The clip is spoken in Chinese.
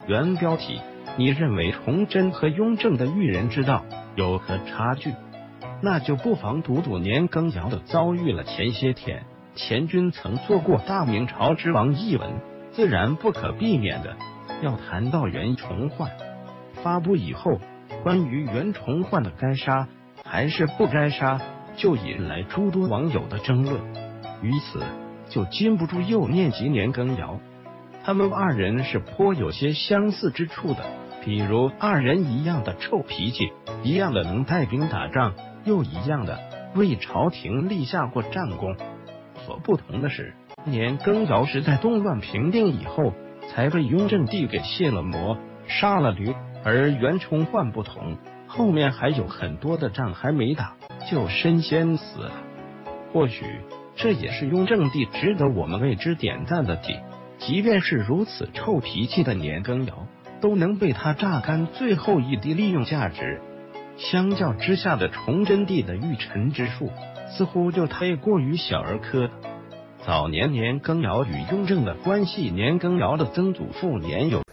原标题：你认为崇祯和雍正的育人之道有何差距？那就不妨读读年羹尧的遭遇了。前些天钱君曾做过大明朝之王一文，自然不可避免的要谈到袁崇焕。发布以后，关于袁崇焕的该杀还是不该杀，就引来诸多网友的争论。于此就禁不住又念及年羹尧，他们二人是颇有些相似之处的，比如二人一样的臭脾气，一样的能带兵打仗，又一样的为朝廷立下过战功。所不同的是，年羹尧是在动乱平定以后才被雍正帝给卸了魔，杀了驴，而袁崇焕不同，后面还有很多的仗还没打就身先死了。或许这也是雍正帝值得我们为之点赞的地，即便是如此臭脾气的年羹尧，都能被他榨干最后一滴利用价值。相较之下的崇祯帝的驭臣之术，似乎就太过于小儿科了。早年年羹尧与雍正的关系，年羹尧的曾祖父年有